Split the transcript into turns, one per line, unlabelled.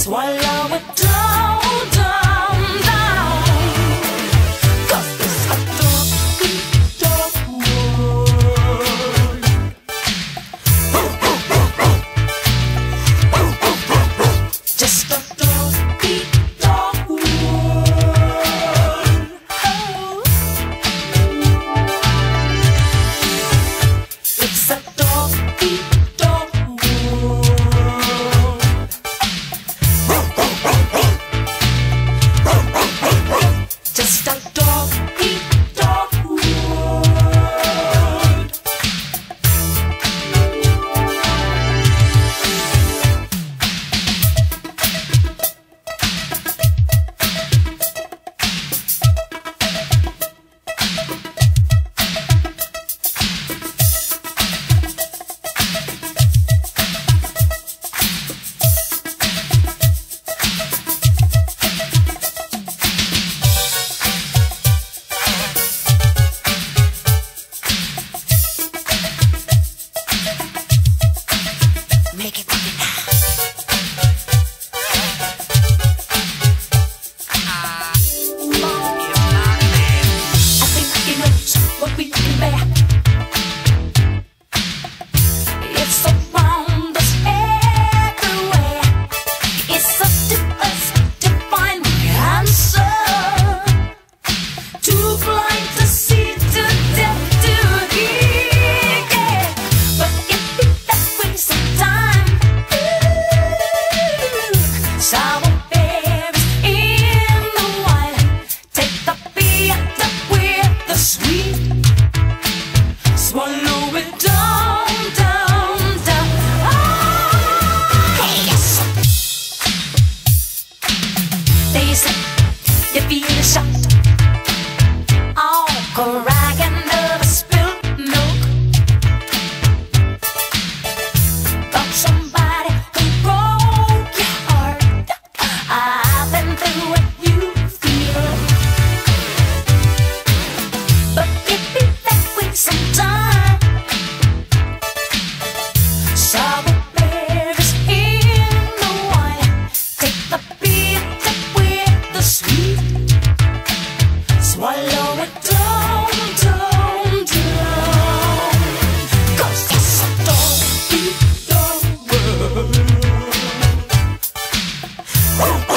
Swallow it down, down, down. 'Cause it's a dog world. Just a dog world. It's a dog world. Just a dog world. Make it boogie now. I think he knows what we can bear. It's around us everywhere. It's up to us to find the answer. Too blind to see, too deaf to hear. Yeah. But if we that way sometime, sour berries in the wild. Take the bitter with the sweet. Swallow it down, down, down. Oh, hey, yes. They say you feel a shot. Oh, crying under spilled milk. From somebody who broke your heart. I've been through what you feel. But it be that way sometime. Sour berries in the wine. Take the bitter with the sweet. Swallow it down, down, down. 'Cause it's a dog world.